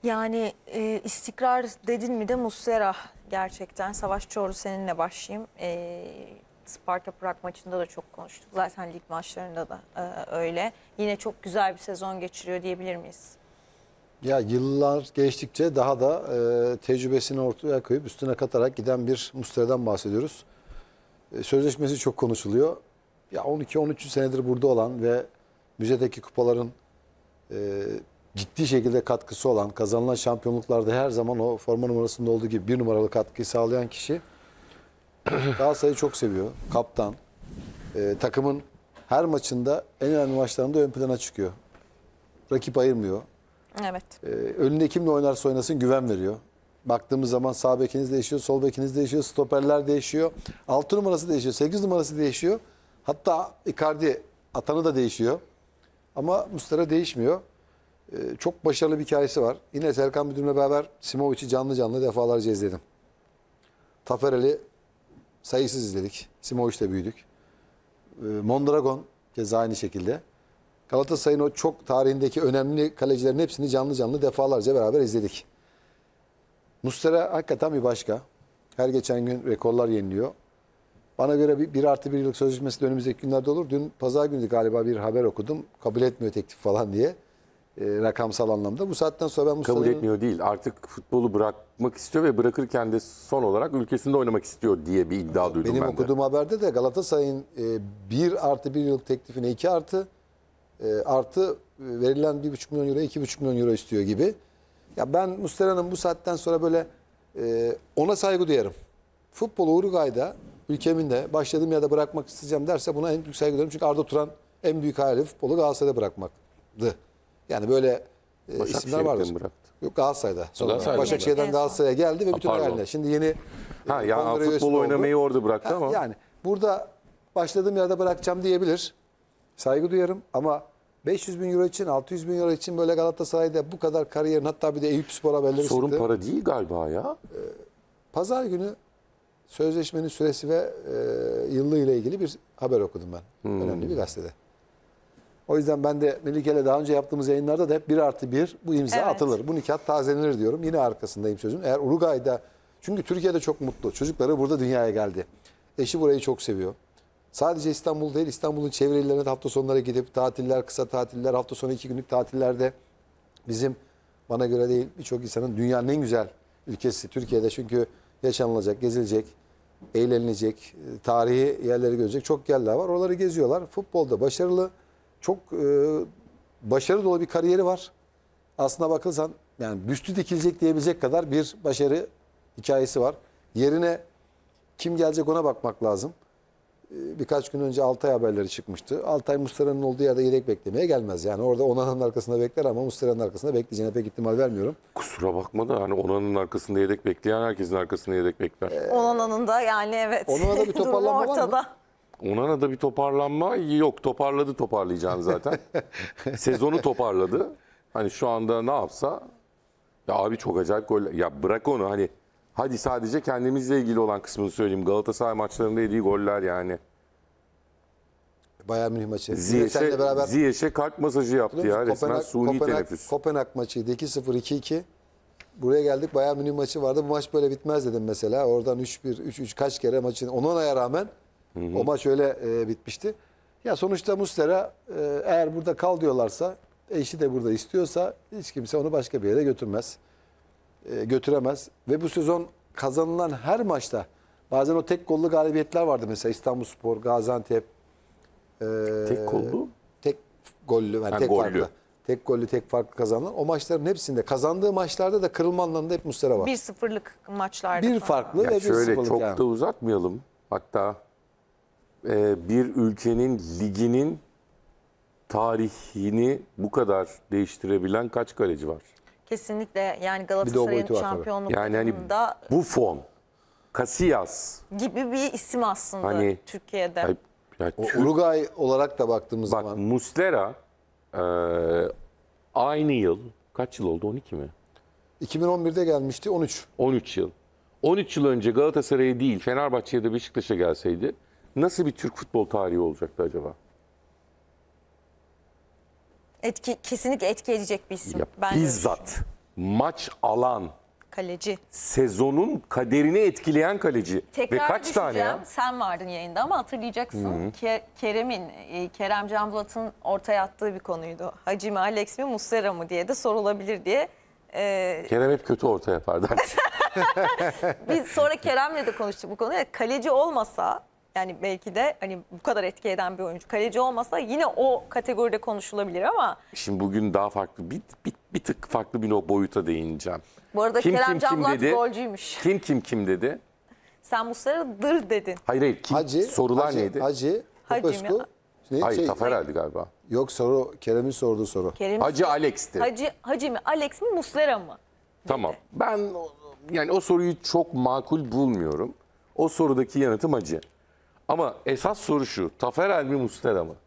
Yani istikrar dedin mi de Muslera gerçekten. Savaş Çorlu seninle başlayayım. Sparta Prag maçında da çok konuştuk. Zaten lig maçlarında da öyle. Yine çok güzel bir sezon geçiriyor diyebilir miyiz? Ya yıllar geçtikçe daha da tecrübesini ortaya koyup üstüne katarak giden bir Muslera'dan bahsediyoruz. Sözleşmesi çok konuşuluyor. Ya 12-13 senedir burada olan ve müzedeki kupaların ciddi şekilde katkısı olan, kazanılan şampiyonluklarda her zaman o forma numarasında olduğu gibi bir numaralı katkıyı sağlayan kişi Galatasaray'ı çok seviyor. Kaptan. Takımın her maçında en önemli maçlarında ön plana çıkıyor. Rakip ayırmıyor. Evet. Önünde kimle oynarsa oynasın güven veriyor. Baktığımız zaman sağ bekiniz değişiyor, sol bekiniz değişiyor, stoperler değişiyor. 6 numarası değişiyor, 8 numarası değişiyor. Hatta Icardi atanı da değişiyor. Ama Muslera değişmiyor. Çok başarılı bir hikayesi var. Yine Serkan Müdür'le beraber Simovic'i canlı canlı defalarca izledim. Taferel'i sayısız izledik. Simovic'le büyüdük. Mondragon keza aynı şekilde. Galatasaray'ın o çok tarihindeki önemli kalecilerin hepsini canlı canlı defalarca beraber izledik. Muslera hakikaten bir başka. Her geçen gün rekorlar yeniliyor. Bana göre bir artı bir yıllık sözleşmesi de önümüzdeki günlerde olur. Dün pazar günü galiba bir haber okudum. Kabul etmiyor teklif falan diye. Rakamsal anlamda. Bu saatten sonra ben Muslera'nın... Kabul etmiyor değil. Artık futbolu bırakmak istiyor ve bırakırken de son olarak ülkesinde oynamak istiyor diye bir iddia duydum Benim ben de. okuduğum haberde de Galatasaray'ın 1 artı 1 yıllık teklifine 2 artı verilen 1,5 milyon euro 2,5 milyon euro istiyor gibi. Ya ben Muslera'nın bu saatten sonra böyle ona saygı duyarım. Futbolu Uruguay'da ülkemin de başladığım yerde bırakmak isteyeceğim derse buna en büyük saygı duyarım. Çünkü Arda Turan en büyük hayali futbolu Galatasaray'da bırakmaktı. Yani böyle isimler vardır. Bıraktı. Yok Galatasaray'da. Sonra Galatasaray'da Başakşehir'den en son. Galatasaray'a geldi ve bütün Pardon. hayaline. Şimdi yeni Ya kongre üyesi futbol oldu. oynamayı orada bıraktı ama. Yani burada başladığım yerde bırakacağım diyebilir. Saygı duyarım ama 500 bin euro için, 600 bin euro için böyle Galatasaray'da bu kadar kariyerin, hatta bir de Eyüpspor haberleri Sorun çıktı. para değil galiba ya. Pazar günü sözleşmenin süresi ve yıllığı ile ilgili bir haber okudum ben. Önemli bir gazetede. O yüzden ben de Melike'yle daha önce yaptığımız yayınlarda da hep 1 artı 1 bu imza Evet. atılır. Bu nikah tazelenir diyorum. Yine arkasındayım sözün. Eğer Uruguay'da, çünkü Türkiye'de çok mutlu. Çocukları burada dünyaya geldi. Eşi burayı çok seviyor. Sadece İstanbul değil, İstanbul'un çevre illerine de hafta sonları gidip tatiller, kısa tatiller, hafta sonu 2 günlük tatillerde bizim, bana göre değil, birçok insanın dünyanın en güzel ülkesi Türkiye'de. Çünkü yaşanılacak, gezilecek, eğlenilecek, tarihi yerleri görecek çok yerler var. Oraları geziyorlar. Futbolda başarılı, çok başarı dolu bir kariyeri var. Aslına bakılsan yani büstü dikilecek diyebilecek kadar bir başarı hikayesi var. Yerine kim gelecek ona bakmak lazım. Birkaç gün önce Altay haberleri çıkmıştı. Altay Muslera'nın olduğu yerde yedek beklemeye gelmez. Yani orada Onana'nın arkasında bekler ama Muslera'nın arkasında bekleyeceğine pek ihtimal vermiyorum. Kusura bakma da hani Onan'ın arkasında yedek bekleyen herkesin arkasında yedek bekler. Onana'nın da yani evet. Onana da bir Durumu toparlanma var mı? ortada. Onan'a bir toparlanma yok. Toparladı toparlayacağını zaten. Sezonu toparladı. Hani şu anda ne yapsa ya abi çok acayip gol. Ya bırak onu hani hadi sadece kendimizle ilgili olan kısmını söyleyeyim. Galatasaray maçlarında yediği goller yani. Bayern Münih maçı. Seninle beraber Ziyech'e kalp masajı yaptı ya. Resmen suni teneffüs. Kopenhag maçı 2-0 2-2. Buraya geldik, Bayern Münih maçı vardı. Bu maç böyle bitmez dedim mesela. Oradan 3-1, 3-3 kaç kere maçın Onana'ya rağmen o maç öyle bitmişti. Ya sonuçta Muslera eğer burada kal diyorlarsa, eşi de burada istiyorsa hiç kimse onu başka bir yere götürmez. Götüremez. Ve bu sezon kazanılan her maçta bazen o tek gollu galibiyetler vardı mesela İstanbulspor, Gaziantep. Tek kollu. Tek gollü, yani tek gollü. farklı. Tek gollü, tek farklı kazanılan. O maçların hepsinde, kazandığı maçlarda da kırılma anlamında hep Muslera var. 1-0'lık maçlarda. Bir falan. farklı Ya ve bir şöyle sıfırlık çok yani. da uzatmayalım. Hatta bir ülkenin liginin tarihini bu kadar değiştirebilen kaç kaleci var? Kesinlikle yani Bir de o Galatasaray'ın boyutu var tabii. şampiyonluklarında Yani hani Buffon, Casillas, gibi bir isim aslında Hani- Türkiye'de. ya O Uruguay olarak da baktığımız bak zaman Muslera aynı yıl kaç yıl oldu 12 mi? 2011'de gelmişti 13. 13 yıl. 13 yıl önce Galatasaray'a değil Fenerbahçe'ye de Beşiktaş'a gelseydi nasıl bir Türk futbol tarihi olacaktı acaba? Kesinlikle etki edecek bir isim. Ya, Ben de öyle bizzat. maç alan, Kaleci. sezonun kaderini etkileyen kaleci. Tekrar Ve kaç tane düşeceğim. ya? Sen vardın yayında ama hatırlayacaksın. Kerem Can Bulat'ın ortaya attığı bir konuydu. Hacı mi, Alex mi, Muslera mı diye de sorulabilir diye. Kerem hep kötü orta yapardı. Biz sonra Kerem'le de konuştuk bu konuyu. Kaleci olmasa, yani belki de hani bu kadar etki eden bir oyuncu kaleci olmasa yine o kategoride konuşulabilir ama Şimdi bugün daha farklı, bir tık farklı bir boyuta değineceğim. bu arada Kim, Kerem kim, Can kim Bulat dedi? golcüymüş. Kim dedi? Sen Muslera'dır dedin. Hayır, Hacı, sorular Hacı, neydi? Hacı, Hacı mi? Popescu. Hayır, Taferel'di galiba. Yok soru, Kerem'in sorduğu soru. Hacı Alex'ti. Hacı mi, Alex mi, Muslera mı? Tamam. Ben yani o soruyu çok makul bulmuyorum. O sorudaki yanıtım Hacı. Ama esas soru şu. Taferel mi, Muslera mı?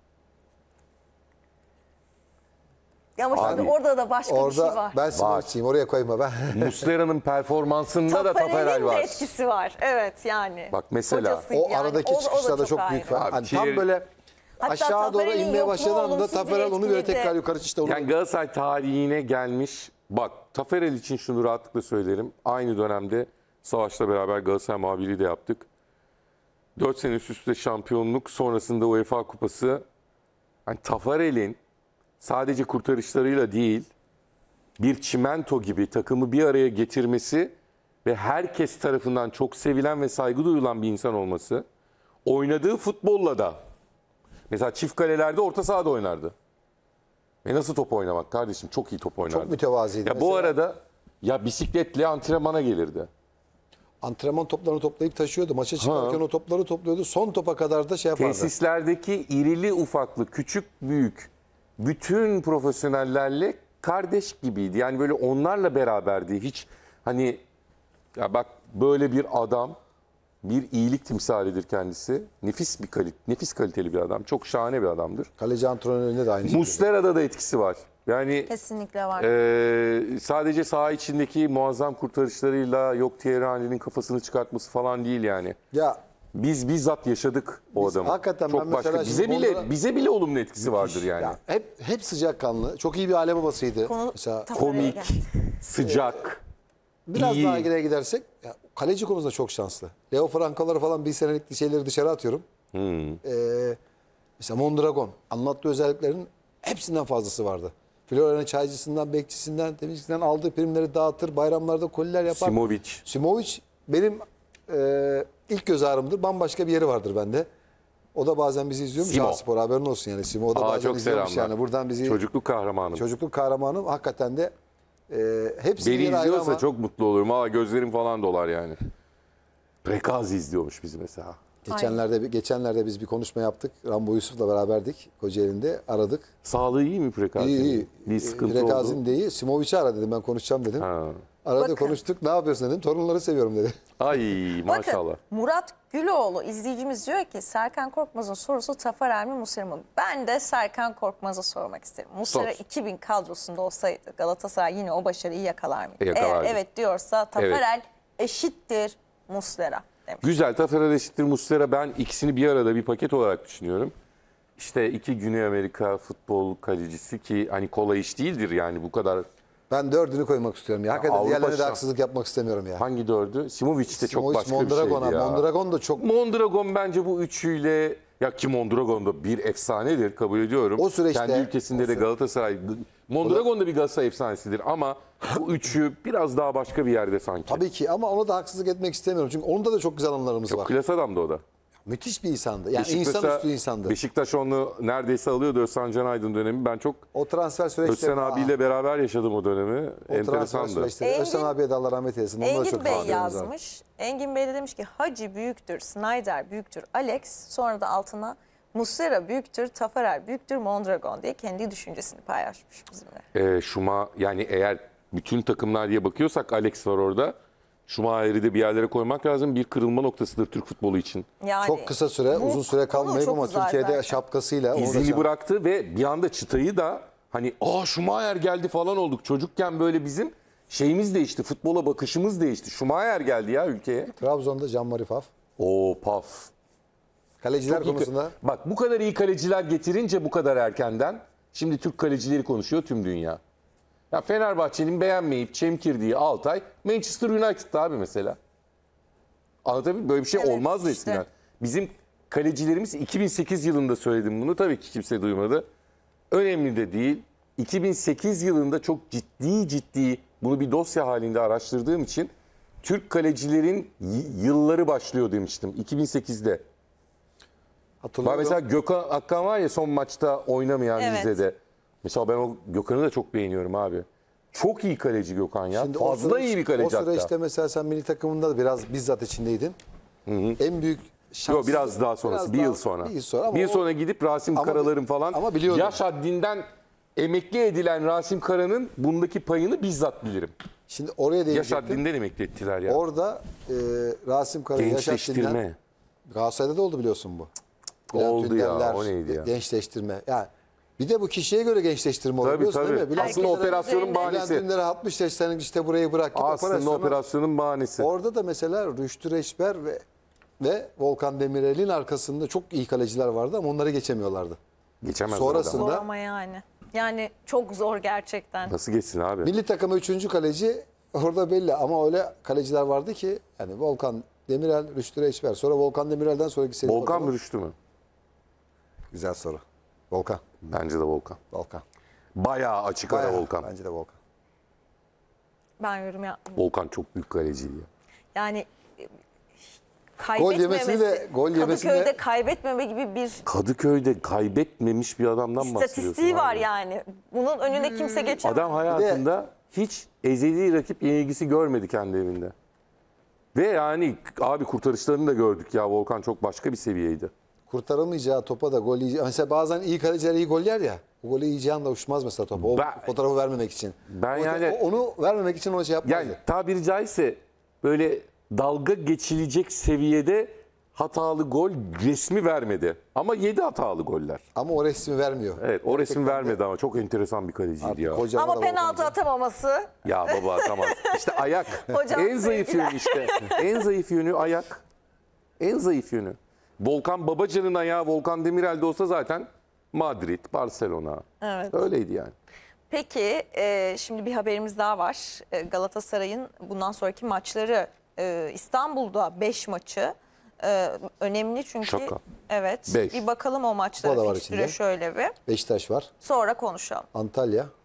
Ama şimdi Abi, orada da başka bir şey Orada var. ben Simoviç'iyim, oraya koyma ben. Muslera'nın performansında da Taferel Taferel'in de var. etkisi var. Evet yani. Bak mesela, Hocasıydı O yani. aradaki O da çıkışlarda çok ayrı. büyük var. Abi, Hani tam Thierry- böyle Hatta aşağı doğru Taferel'in inmeye yokluğu başladığı anda olumsuz bir Taferel onu böyle etkiydi. tekrar yukarı işte onu. Yani Galatasaray tarihine gelmiş. Bak, Taferel için şunu rahatlıkla söylerim. Aynı dönemde Savaş'la beraber Galatasaray muhabirliği de yaptık. 4 sene üst üste şampiyonluk, sonrasında UEFA Kupası. Yani Taferel'in sadece kurtarışlarıyla değil, bir çimento gibi takımı bir araya getirmesi ve herkes tarafından çok sevilen ve saygı duyulan bir insan olması, oynadığı futbolla da, mesela çift kalelerde orta sahada oynardı. Ve nasıl top oynamak kardeşim? Çok iyi top oynardı. Çok mütevazıydı. Ya bu Mesela arada ya bisikletle antrenmana gelirdi. antrenman toplarını toplayıp taşıyordu. Maça çıkarken o topları topluyordu. Son topa kadar da şey yapardı. Tesislerdeki irili ufaklı, küçük büyük bütün profesyonellerle kardeş gibiydi. Yani böyle onlarla beraberdi. Hiç hani ya bak böyle bir adam, bir iyilik timsalidir kendisi. Nefis kaliteli bir adam. Çok şahane bir adamdır. Kaleci antrenöründe de aynı şekilde. Muslera'da da etkisi var. Yani Kesinlikle var. sadece saha içindeki muazzam kurtarışlarıyla yok Thierry Henry'nin kafasını çıkartması falan değil yani. Ya Biz bizzat yaşadık o Biz adamı. hakikaten Çok ben başka. mesela Bize şimdi bile Bondra- bize bile olumlu etkisi vardır yani. ya hep sıcakkanlı. Çok iyi bir aile babasıydı. Konu Mesela Taferel'e Komik, geldi. sıcak, biraz iyi. daha geriye gidersek ya, kaleci konusunda çok şanslı. Leo Franco'ları falan bir senelik şeyleri dışarı atıyorum. Mesela Mondragon anlattığı özelliklerin hepsinden fazlası vardı. Florya'nın çaycısından, bekçisinden, temizlikçisinden aldığı primleri dağıtır, bayramlarda koliler yapar. Simovic. Simovic benim ilk göz ağrımdır. Bambaşka bir yeri vardır bende. O da bazen bizi izliyormuş. Simo. Spor haberin olsun yani. Simo o da bazen Çok izliyormuş selamlar. yani. Buradan bizi Çocukluk kahramanım. çocukluk kahramanım hakikaten de hepsi Beni bir ayrı izliyorsa ama çok mutlu olurum. Valla gözlerim falan dolar yani. Prekazi izliyormuş bizi mesela. geçenlerde biz bir konuşma yaptık. Rambo Yusuf'la beraberdik. Kocaeli'nde aradık. Sağlığı iyi mi Prekazi'nin? İyi. Bir sıkıntı Rekazin oldu. de iyi. Simovic'i ara dedim, ben konuşacağım dedim. Ha. Arada Bakın. konuştuk. Ne yapıyorsun dedim. Torunları seviyorum dedi. Ay Bakın maşallah. Murat Güloğlu izleyicimiz diyor ki Serkan Korkmaz'ın sorusu Taferel mi Muslera mı? Ben de Serkan Korkmaz'a sormak isterim. Muslera Sor. 2000 kadrosunda olsaydı Galatasaray yine o başarıyı yakalar mıydı? Yakalardı. Eğer evet diyorsa Taferel eşittir Muslera demiş. Güzel. Taferel eşittir Muslera. Ben ikisini bir arada bir paket olarak düşünüyorum. İşte iki Güney Amerika futbol kalecisi ki hani kolay iş değildir yani bu kadar. Ben dördünü koymak istiyorum ya. Hakikaten Avrupa diğerlerine de şamp- haksızlık yapmak istemiyorum ya. Hangi dördü? Simovic de çok Simovic, başka bir Mondragon'a. şeydi ya. Mondragon da çok Mondragon bence bu üçüyle ya ki Mondragon da bir efsanedir kabul ediyorum. O süreçte- Kendi ülkesinde de Galatasaray. Mondragon da bir Galatasaray efsanesidir ama bu üçü biraz daha başka bir yerde sanki. tabii ki ama ona da haksızlık etmek istemiyorum. Çünkü onda da çok güzel anılarımız var. Klas adamdı o da. Müthiş bir insandı. Yani Beşiktaş'a- insanüstü insandı. Beşiktaş onu neredeyse alıyordu Özcan Can Aydın dönemi. Ben çok O transfer süreçleri... Özcan abiyle beraber yaşadım o dönemi. O transfer Enteresandı. süreçleri. Engin- Özcan abiye de Allah rahmet eylesin. Onunla da Engin çok Bey bağlarımız var. yazmış. Engin Bey de demiş ki Hacı büyüktür, Snyder büyüktür, Alex sonra da altına Muslera büyüktür, Taferel büyüktür, Mondragon diye kendi düşüncesini paylaşmış bizimle. Şuma yani eğer bütün takımlar diye bakıyorsak Alex var orada. Schumacher'i de bir yerlere koymak lazım. Bir kırılma noktasıdır Türk futbolu için. Yani Çok kısa süre, bu uzun süre konu kalmayıp çok ama güzel Türkiye'de zaten. şapkasıyla... onu da İzini sen- bıraktı ve bir anda çıtayı da hani Schumacher geldi falan olduk. Çocukken böyle bizim şeyimiz değişti. Futbola bakışımız değişti. Schumacher geldi ya ülkeye. Trabzon'da Jean-Marie Pfaff. Paf. Kaleciler Çok iyi konusunda Bak bu kadar iyi kaleciler getirince bu kadar erkenden şimdi Türk kalecileri konuşuyor tüm dünya. Ya Fenerbahçe'nin beğenmeyip çemkirdiği Altay Manchester United'da abi mesela. Anlatabiliyor muyum? Böyle bir şey Evet, olmazdı işte. eskiden. Bizim kalecilerimiz 2008 yılında söyledim bunu. Tabii ki kimse duymadı. Önemli de değil. 2008 yılında çok ciddi bunu bir dosya halinde araştırdığım için Türk kalecilerin yılları başlıyor demiştim 2008'de. Bak Hatırlıyorum. mesela Gökhan Akkan var ya son maçta oynamayan Evet. Rize'de. Mesela ben o Gökhan'ı da çok beğeniyorum abi. Çok iyi kaleci Gökhan ya. Şimdi o Fazla süreç- iyi bir kaleci O hatta. süreçte mesela sen milli takımında da biraz bizzat içindeydin. En büyük şans. Yok biraz daha sonrası. Bir yıl sonra. Bir yıl sonra. Ama Bir yıl o- sonra gidip Rasim Ama- Karalar'ın falan ama biliyordum. yaş haddinden emekli edilen Rasim Kara'nın bundaki payını bizzat bilirim. Şimdi oraya Yaş değinecektim. haddinden emekli ettiler ya. Orada Rasim Kara yaş haddinden Gençleştirme. Galatasaray'da da oldu biliyorsun bu. Oldu ya, Tündeller, o neydi ya? Gençleştirme. Yani bir de bu kişiye göre gençleştirme oluyor Tabii biliyorsun tabii. değil mi? Aslında Herkesin operasyonun üzerinde- bahanesi. Bülent Tünder'e 60 yaş senin işte burayı bırak git Aslında operasyona. operasyonun bahanesi. Orada da mesela Rüştü Reçber ve Volkan Demirel'in arkasında çok iyi kaleciler vardı ama onları geçemiyorlardı. Geçemez Sonrasında- adam. Zor ama yani. Yani çok zor gerçekten. Nasıl geçsin abi? Milli takımı 3. kaleci orada belli ama öyle kaleciler vardı ki yani Volkan Demirel, Rüştü Reçber. Sonra Volkan Demirel'den sonraki seri Volkan bakalım. mı Rüştü mü? Güzel soru. Volkan. Bence de Volkan. Volkan. Bayağı açık ara Bayağı, Volkan. Bence de Volkan. Ben yorum yapmıyorum. Volkan çok büyük kaleciydi ya. Yani Gol yemesi de- gol yemesi de- Kadıköy'de kaybetmeme gibi bir Kadıköy'de kaybetmemiş bir adamdan mı bahsediyorsun? istatistiği var abi? yani. Bunun önüne kimse geçemez. Adam hayatında hiç ezeli rakip yenilgisi görmedi kendi evinde. Ve yani abi kurtarışlarını da gördük ya. Volkan çok başka bir seviyeydi. Kurtaramayacağı topa da gol yiyeceği. Mesela bazen iyi kaleciler iyi gol yer ya. O golü yiyeceğin de uçmaz mesela topa. O Ben- fotoğrafı vermemek için. Ben yani- Onu vermemek için o şey yapmaz. Yani tabiri caizse böyle dalga geçilecek seviyede hatalı gol resmi vermedi. Ama 7 hatalı goller. Ama o resmi vermiyor. Evet o resmi Gerçekten de vermedi ama çok enteresan bir kaleciydi artık ya. kocaman Ama da penaltı Volkan. atamaması Ya baba tamam. İşte ayak. Hocam En zayıf sevgiler. yönü işte. En zayıf yönü ayak. En zayıf yönü. Volkan Babacan'ın ayağı Volkan Demirel'de olsa zaten Madrid, Barcelona. Evet. Öyleydi yani. Peki şimdi bir haberimiz daha var. Galatasaray'ın bundan sonraki maçları İstanbul'da 5 maçı. Önemli çünkü. Şaka. Evet. Beş. Bir bakalım o maçlara Kupa da var fikstüre içinde. şöyle bir. Beşiktaş var. Sonra konuşalım. Antalya.